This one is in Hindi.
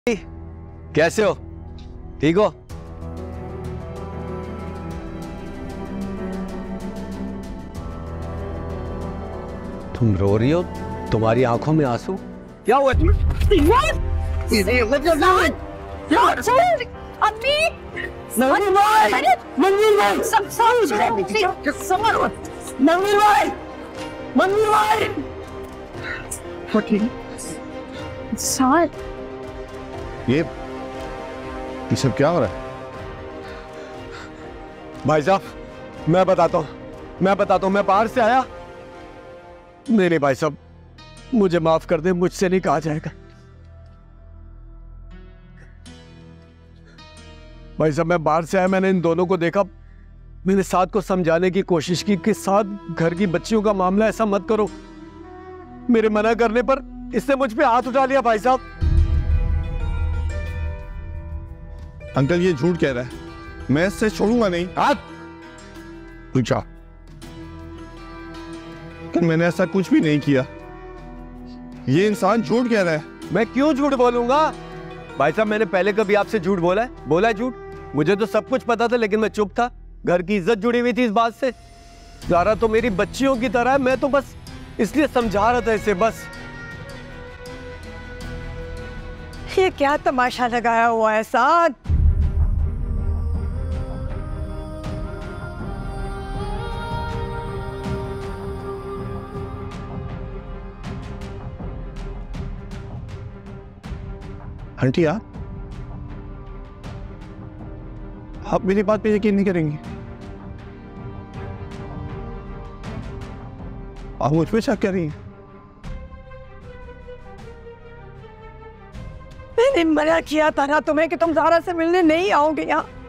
कैसे हो? ठीक हो? तुम रो रही हो? तुम्हारी आंखों में आंसू? क्या हुआ तुम्हें? ये सब क्या हो रहा है? भाई साहब, मैं बताता हूँ, मैं बाहर से आया। नहीं भाई साहब, मुझे माफ कर दे, मुझसे नहीं कहा जाएगा। भाई साहब, मैं बाहर से आया, मैंने इन दोनों को देखा, मैंने साथ को समझाने की कोशिश की कि साथ घर की बच्चियों का मामला, ऐसा मत करो। मेरे मना करने पर इसने मुझ पे हाथ उठा लिया। भाई साहब, अंकल ये झूठ कह रहा है, मैं इससे छोड़ूंगा नहीं। हाथ पूछा कि मैंने ऐसा कुछ भी नहीं किया। ये इंसान झूठ कह रहा है। मैं क्यों झूठ बोलूंगा? भाई साहब, मैंने पहले कभी आपसे झूठ बोला है? बोला है झूठ? मुझे तो सब कुछ पता था, लेकिन मैं चुप था। घर की इज्जत जुड़ी हुई थी इस बात से। ज़ारा तो मेरी बच्चियों की तरह है, मैं तो बस इसलिए समझा रहा था इसे, बस। ये क्या तमाशा लगाया हुआ है साथ? आंटी आप मेरी बात पे यकीन नहीं करेंगी। आप मुझ पे शक कर रही हैं। मैंने मना किया था ना तुम्हें कि तुम ज़ारा से मिलने नहीं आओगे यहाँ।